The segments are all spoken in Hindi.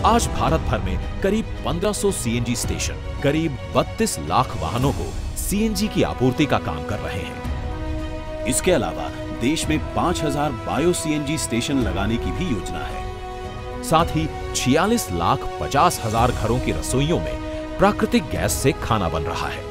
आज भारत भर में करीब 1500 सीएनजी स्टेशन करीब 32 लाख वाहनों को सीएनजी की आपूर्ति का काम कर रहे हैं। इसके अलावा देश में 5000 बायो सीएनजी स्टेशन लगाने की भी योजना है। साथ ही 46,50,000 घरों की रसोइयों में प्राकृतिक गैस से खाना बन रहा है।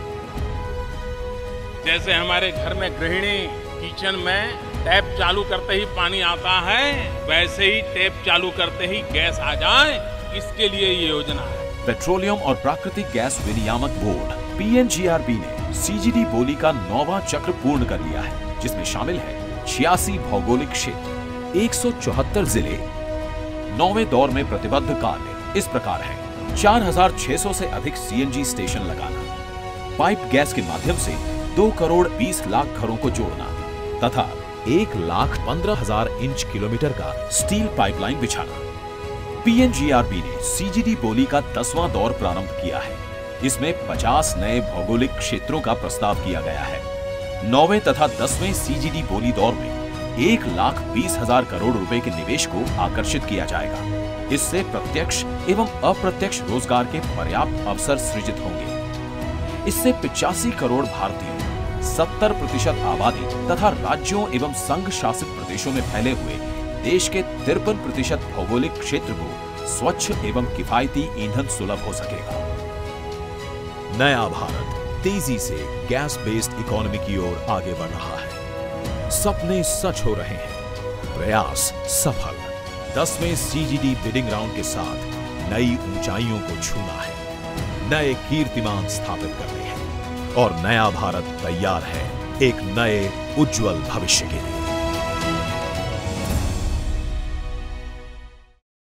जैसे हमारे घर में गृहिणी किचन में टैप चालू करते ही पानी आता है, वैसे ही टैप चालू करते ही गैस आ जाए, इसके लिए ये योजना है। पेट्रोलियम और प्राकृतिक गैस विनियामक बोर्ड पीएनजीआरबी ने सीजीडी बोली का 9वां चक्र पूर्ण कर लिया है, जिसमें शामिल है 86 भौगोलिक क्षेत्र, 174 जिले। 9वें दौर में प्रतिबद्ध कार्य इस प्रकार है: 4600 से अधिक सीएनजी स्टेशन लगाना, पाइप गैस के माध्यम से 2 करोड़ 20 लाख घरों को जोड़ना तथा 1,15,000 इंच किलोमीटर का स्टील पाइपलाइन बिछाना। पीएनजीआरबी ने सीजीडी बोली का 10वां दौर प्रारंभ किया है। इसमें 50 नए भौगोलिक क्षेत्रों का प्रस्ताव किया गया है। 9वें तथा 10वें सीजीडी बोली दौर में 1,20,000 करोड़ रुपए के निवेश को आकर्षित किया जाएगा। इससे प्रत्यक्ष एवं अप्रत्यक्ष रोजगार के पर्याप्त अवसर सृजित होंगे। इससे 85 करोड़ भारतीयों, 70% आबादी तथा राज्यों एवं संघ शासित प्रदेशों में फैले हुए देश के 53% भौगोलिक क्षेत्र को स्वच्छ एवं किफायती ईंधन सुलभ हो सकेगा। नया भारत तेजी से गैस बेस्ड इकोनॉमी की ओर आगे बढ़ रहा है। सपने सच हो रहे हैं, प्रयास सफल। 10वें सीजीडी बिडिंग राउंड के साथ नई ऊंचाइयों को छूना है, नए कीर्तिमान स्थापित करने हैं और नया भारत तैयार है एक नए उज्जवल भविष्य के लिए।